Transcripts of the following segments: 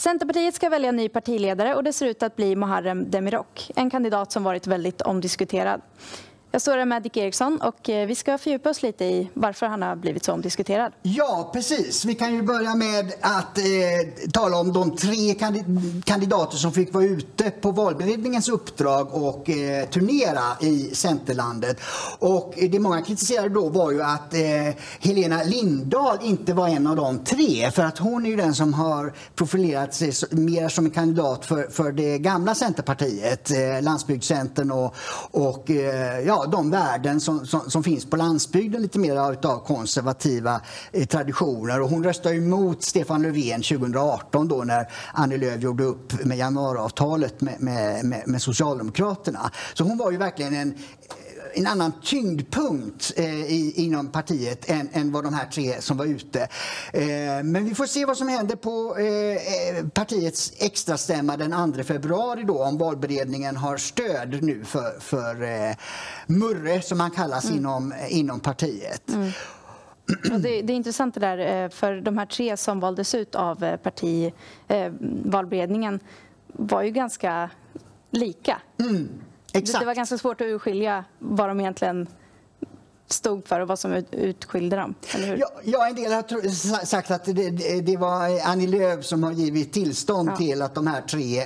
Centerpartiet ska välja ny partiledare och det ser ut att bli Muharrem Demirok, en kandidat som varit väldigt omdiskuterad. Jag står här med Dick Eriksson och vi ska fördjupa oss lite i varför han har blivit så omdiskuterad. Ja, precis. Vi kan ju börja med att tala om de 3 kandidater som fick vara ute på valberedningens uppdrag och turnera i Centerlandet. Och det många kritiserade då var ju att Helena Lindahl inte var en av de 3. För att hon är ju den som har profilerat sig mer som en kandidat för det gamla Centerpartiet, Landsbygdscentern och de värden som finns på landsbygden, lite mer av konservativa traditioner. Och hon röstade emot Stefan Löfven 2018 då när Annie Lööf gjorde upp med januariavtalet med Socialdemokraterna. Så hon var ju verkligen en annan tyngdpunkt inom partiet än vad de här 3 som var ute. Men vi får se vad som händer på partiets extrastämma den 2 februari då, om valberedningen har stöd nu för Murre som han kallas inom partiet. Och det är intressant det där, för de här 3 som valdes ut av valberedningen var ju ganska lika. Exakt. Det var ganska svårt att urskilja vad de egentligen stod för och vad som utskilde dem, eller hur? Ja, en del har sagt att det var Annie Lööf som har givit tillstånd till att de här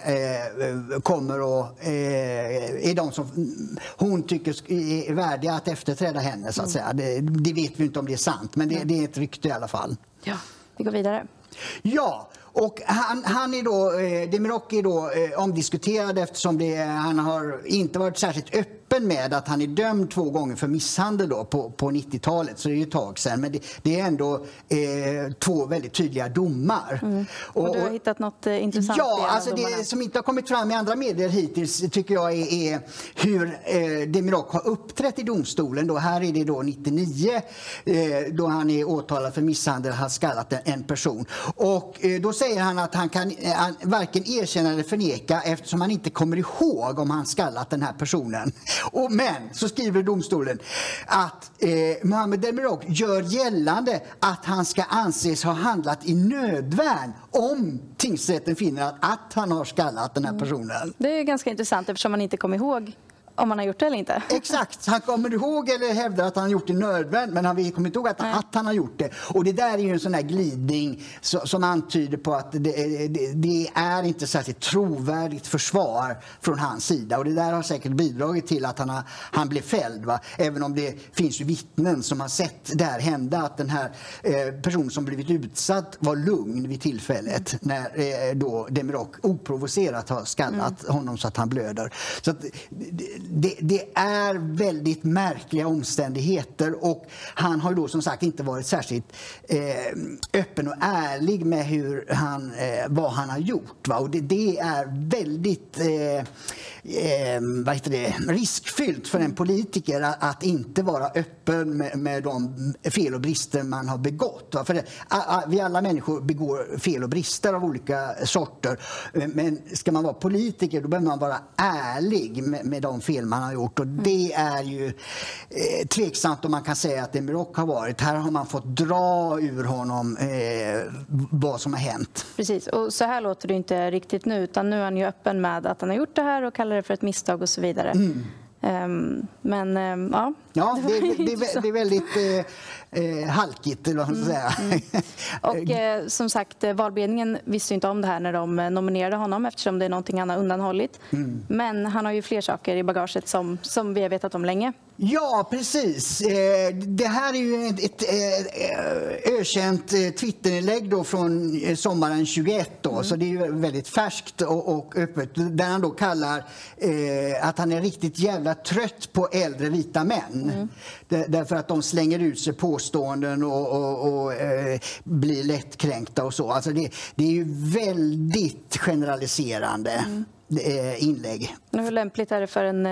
3 kommer och är de som hon tycker är värdiga att efterträda henne, så att säga. Det vet vi inte om det är sant, men det är ett rykte i alla fall. Ja, vi går vidare. Ja, och han är då, Demirok är då omdiskuterad eftersom han har inte varit särskilt öppen med att han är dömd 2 gånger för misshandel då på 90-talet, så det är ju ett tag sedan. Men det är ändå 2 väldigt tydliga domar. Och du har hittat något intressant? Ja, alltså det som inte har kommit fram i andra medier hittills tycker jag är hur Demirok har uppträtt i domstolen. Då, här är det då 99 då han är åtalad för misshandel, har skallat en person. Och då säger han att han kan varken erkänna eller förneka eftersom han inte kommer ihåg om han skallat den här personen. Men så skriver domstolen att Muharrem Demirok gör gällande att han ska anses ha handlat i nödvärn om tingsrätten finner att han har skallat den här personen. Det är ganska intressant eftersom man inte kommer ihåg om man har gjort det eller inte. Exakt, han kommer ihåg eller hävdar att han har gjort det nödvändigt, men han kommer inte ihåg att han har gjort det. Och det där är ju en sån här glidning som antyder på att det är inte särskilt trovärdigt försvar från hans sida. Och det där har säkert bidragit till att han blev fälld. Va? Även om det finns ju vittnen som har sett det här hända, att den här personen som blivit utsatt var lugn vid tillfället när då Demirok oprovocerat har skallat honom så att han blöder. Så att det är väldigt märkliga omständigheter, och han har ju då som sagt inte varit särskilt öppen och ärlig med vad han har gjort. Va? Och det är väldigt riskfyllt för en politiker att inte vara öppen med de fel och brister man har begått. Va? För vi alla människor begår fel och brister av olika sorter, men ska man vara politiker då behöver man vara ärlig med de fel man har gjort, och det är ju tveksamt om man kan säga att Demirok har varit. Här har man fått dra ur honom vad som har hänt. Precis, och så här låter det inte riktigt nu, utan nu är han ju öppen med att han har gjort det här och kallar det för ett misstag och så vidare. Men ja, det är väldigt halkigt, eller vad man ska säga. Och som sagt, valberedningen visste inte om det här när de nominerade honom, eftersom det är någonting han har undanhållit. Men han har ju fler saker i bagaget som vi har vetat om länge. Ja, precis. Det här är ju ett ökänt Twitterinlägg då från sommaren 21 då, så det är ju väldigt färskt och öppet, där han då kallar att han är riktigt jävla trött på äldre vita män. Därför att de slänger ut sig påståenden och blir lättkränkta och så. Alltså det är ju väldigt generaliserande inlägg. Hur lämpligt är det för en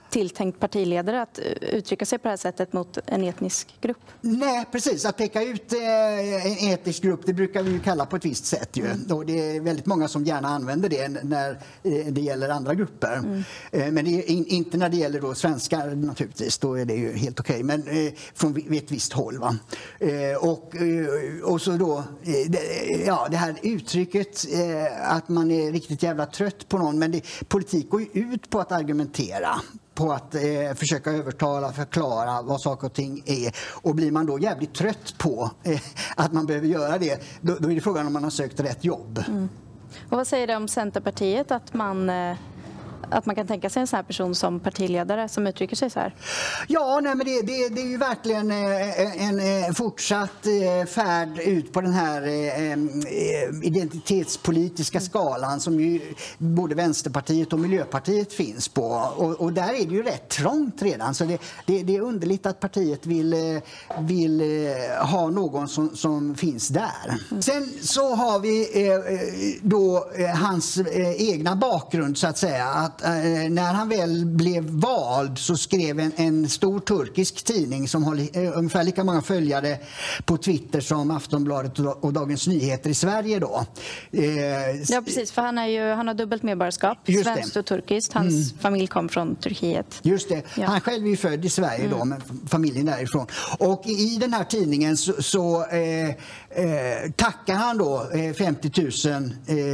tilltänkt partiledare att uttrycka sig på det här sättet mot en etnisk grupp? Nej, precis. Att peka ut en etnisk grupp, det brukar vi ju kalla på ett visst sätt. Och det är väldigt många som gärna använder det när det gäller andra grupper. Men det är inte när det gäller då svenskar naturligtvis. Då är det ju helt okej. Men från ett visst håll. Va? Och så då, det här uttrycket att man är riktigt jävla trött på någon. Men politik går ju ut på att argumentera. På att försöka övertala, förklara vad saker och ting är. Och blir man då jävligt trött på att man behöver göra det, då är det frågan om man har sökt rätt jobb. Och vad säger det om Centerpartiet att man kan tänka sig en sån här person som partiledare som uttrycker sig så här? Ja, nej, men det är ju verkligen en fortsatt färd ut på den här identitetspolitiska skalan som ju både Vänsterpartiet och Miljöpartiet finns på. Och där är det ju rätt trångt redan. Så det är underligt att partiet vill ha någon som finns där. Sen så har vi då hans egna bakgrund så att säga. Att när han väl blev vald så skrev en stor turkisk tidning som har ungefär lika många följare på Twitter som Aftonbladet och Dagens Nyheter i Sverige då. Ja precis, för han har dubbelt medborgarskap, svenskt och turkiskt. Hans familj kom från Turkiet. Just det. Ja. Han själv är ju född i Sverige då, men familjen därifrån. Och i den här tidningen så tackar han då 50 000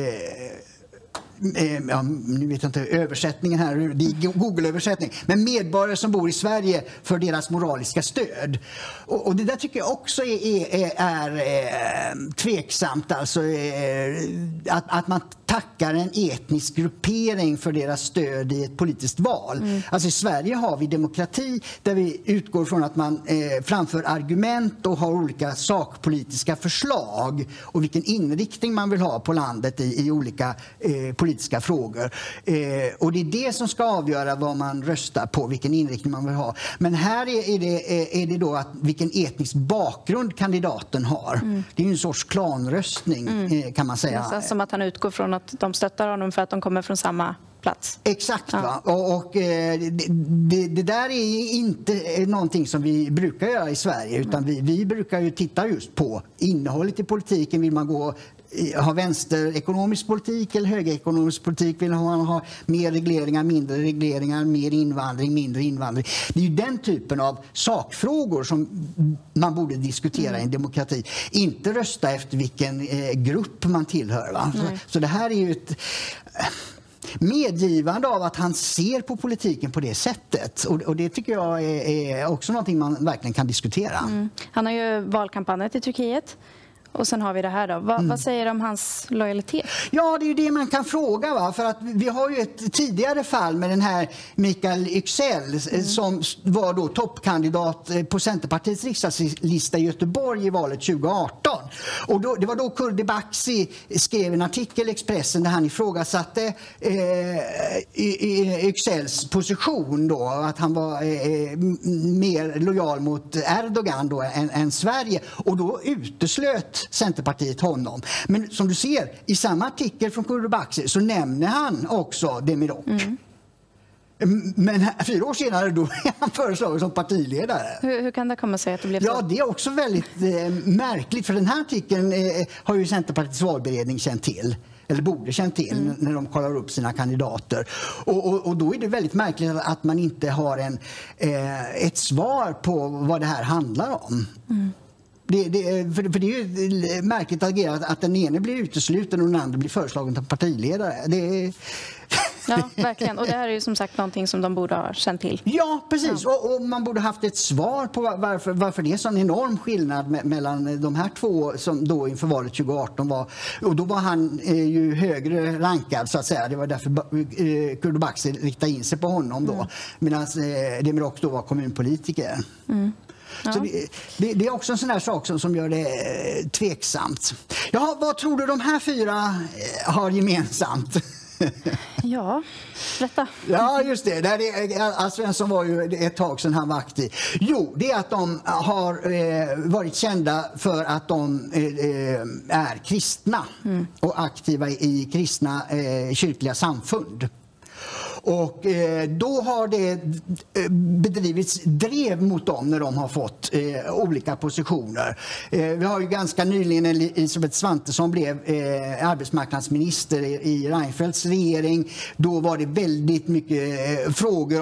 nu vet jag inte översättningen här, det är Google-översättning, men medborgare som bor i Sverige för deras moraliska stöd. Och det där tycker jag också är tveksamt, alltså att man tackar en etnisk gruppering för deras stöd i ett politiskt val. Alltså i Sverige har vi demokrati där vi utgår från att man framför argument och har olika sakpolitiska förslag och vilken inriktning man vill ha på landet i olika politiska frågor. Och det är det som ska avgöra vad man röstar på, vilken inriktning man vill ha. Men här är det då att vilken etnisk bakgrund kandidaten har. Det är ju en sorts klanröstning kan man säga. Nästan som att han utgår från att de stöttar honom för att de kommer från samma plats. Exakt, va? Och det där är inte någonting som vi brukar göra i Sverige, utan vi brukar ju titta just på innehållet i politiken. Vill man ha vänsterekonomisk politik eller högerekonomisk politik? Vill man ha mer regleringar, mindre regleringar, mer invandring, mindre invandring? Det är ju den typen av sakfrågor som man borde diskutera i en demokrati. Inte rösta efter vilken grupp man tillhör. Va? Så det här är ju ett medgivande av att han ser på politiken på det sättet. Och det tycker jag är också någonting man verkligen kan diskutera. Han har ju valkampanjet i Turkiet. Och sen har vi det här då. Vad säger du om hans lojalitet? Ja, det är ju det man kan fråga. Va? För att vi har ju ett tidigare fall med den här Mikael Yüksel som var då toppkandidat på Centerpartiets riksdagslista i Göteborg i valet 2018. Och det var då Kurdi Baxi skrev en artikel i Expressen där han ifrågasatte Yüksels position då, att han var mer lojal mot Erdogan då än Sverige. Och då uteslöt Centerpartiet honom. Men som du ser, i samma artikel från Kurdi Baxi så nämner han också Demirok. Men 4 år senare då är han föreslagen som partiledare. Hur kan det komma sig att det blev så? Ja, det är också väldigt märkligt. För den här artikeln har ju Centerpartiets valberedning känt till. Eller borde känt till när de kollar upp sina kandidater. Och då är det väldigt märkligt att man inte har ett svar på vad det här handlar om. För det är ju märkligt agerat att den ene blir utesluten och den andra blir föreslagen till partiledare. Ja, verkligen. Och det här är ju som sagt någonting som de borde ha känt till. Ja, precis. Ja. Och man borde haft ett svar på varför det är sån enorm skillnad mellan de här två som då inför valet 2018 var. Och då var han ju högre rankad så att säga. Det var därför Kurdi Baxi riktade in sig på honom då. Medan Demirok då var kommunpolitiker. Ja. Så det är också en sån där sak som gör det tveksamt. Ja, vad tror du de här 4 har gemensamt? Ja, berätta. Ja, just det. Alf Svensson var ju ett tag sedan han var aktiv. Jo, det är att de har varit kända för att de är kristna och aktiva i kristna kyrkliga samfund. Och då har det bedrivits drev mot dem när de har fått olika positioner. Vi har ju ganska nyligen Elisabeth Svantesson blev arbetsmarknadsminister i Reinfeldts regering. Då var det väldigt mycket frågor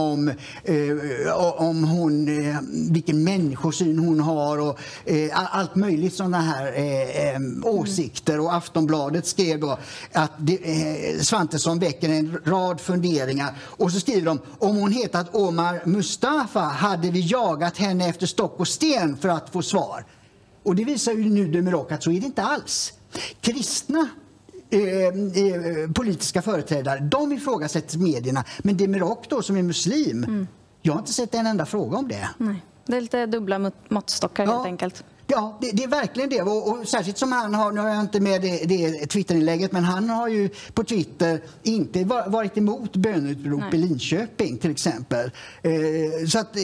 om hon, vilken människosyn hon har och allt möjligt sådana här åsikter. Och Aftonbladet skrev då att Svantesson väcker en rad funderingar. Och så skriver de, om hon hetat Omar Mustafa hade vi jagat henne efter stock och sten för att få svar. Och det visar ju nu Demirok att så är det inte alls. Kristna politiska företrädare, de ifrågasätter medierna. Men Demirok då som är muslim, jag har inte sett en enda fråga om det. Nej. Det är lite dubbla måttstockar helt enkelt. Ja, det är verkligen det. Och särskilt som han har, nu har jag inte med det Twitterinlägget, men han har ju på Twitter inte varit emot bönutrop i Linköping till exempel. Så att...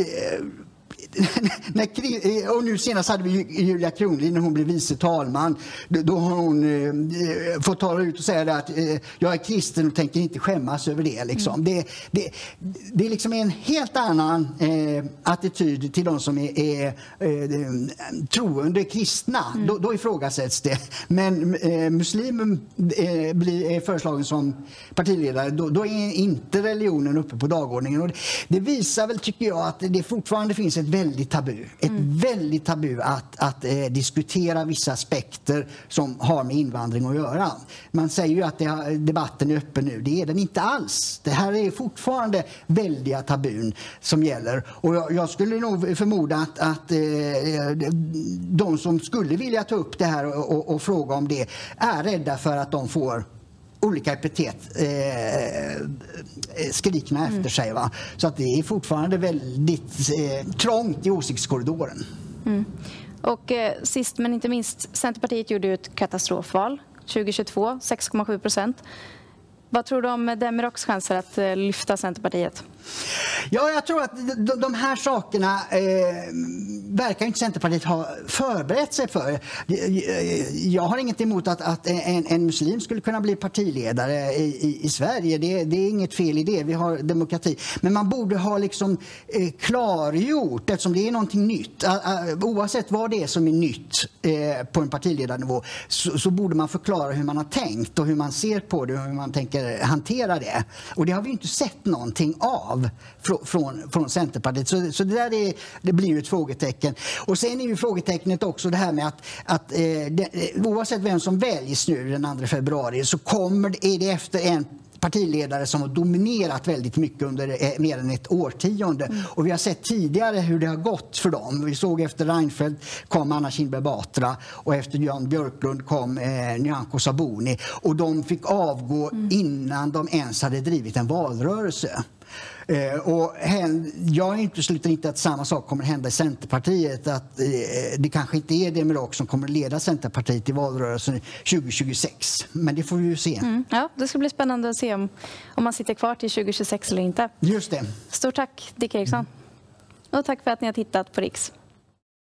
och nu senast hade vi Julia Kronlid när hon blev vice talman. Då har hon fått tala ut och säga att jag är kristen och tänker inte skämmas över det. Liksom. Det är liksom en helt annan attityd till de som är troende kristna. Då ifrågasätts det. Men muslimen blir föreslagen som partiledare. Då är inte religionen uppe på dagordningen. Och det visar väl, tycker jag, att det fortfarande finns ett väldigt tabu att diskutera vissa aspekter som har med invandring att göra. Man säger ju att debatten är öppen nu. Det är den inte alls. Det här är fortfarande väldiga tabun som gäller. Och jag skulle nog förmoda att de som skulle vilja ta upp det här och fråga om det är rädda för att de får olika epitet skrikna efter sig. Va? Så att det är fortfarande väldigt trångt i åsiktskorridoren. Och sist men inte minst, Centerpartiet gjorde ett katastrofval 2022, 6,7%. Vad tror du om Demiroks chanser att lyfta Centerpartiet? Ja, jag tror att de här sakerna verkar inte Centerpartiet ha förberett sig för. Jag har inget emot att en muslim skulle kunna bli partiledare i Sverige. Det är inget fel i det. Vi har demokrati. Men man borde ha liksom klargjort, eftersom det är någonting nytt. Oavsett vad det är som är nytt på en partiledarnivå så borde man förklara hur man har tänkt och hur man ser på det och hur man tänker hantera det. Och det har vi inte sett någonting av från Centerpartiet. Så det där det blir ju ett frågetecken. Och sen är ju frågetecknet också det här med att oavsett vem som väljs nu den 2 februari så är det efter en partiledare som har dominerat väldigt mycket under mer än ett årtionde. Och vi har sett tidigare hur det har gått för dem. Vi såg efter Reinfeldt kom Anna Kinberg Batra och efter Jan Björklund kom Nyamko Sabuni. Och de fick avgå innan de ens hade drivit en valrörelse. Och jag utesluter inte att samma sak kommer hända i Centerpartiet, att det kanske inte är Demirok som kommer leda Centerpartiet i valrörelsen 2026, men det får vi ju se. Ja, det ska bli spännande att se om man sitter kvar till 2026 eller inte. Just det. Stort tack Dick Eriksson. Och tack för att ni har tittat på Riks.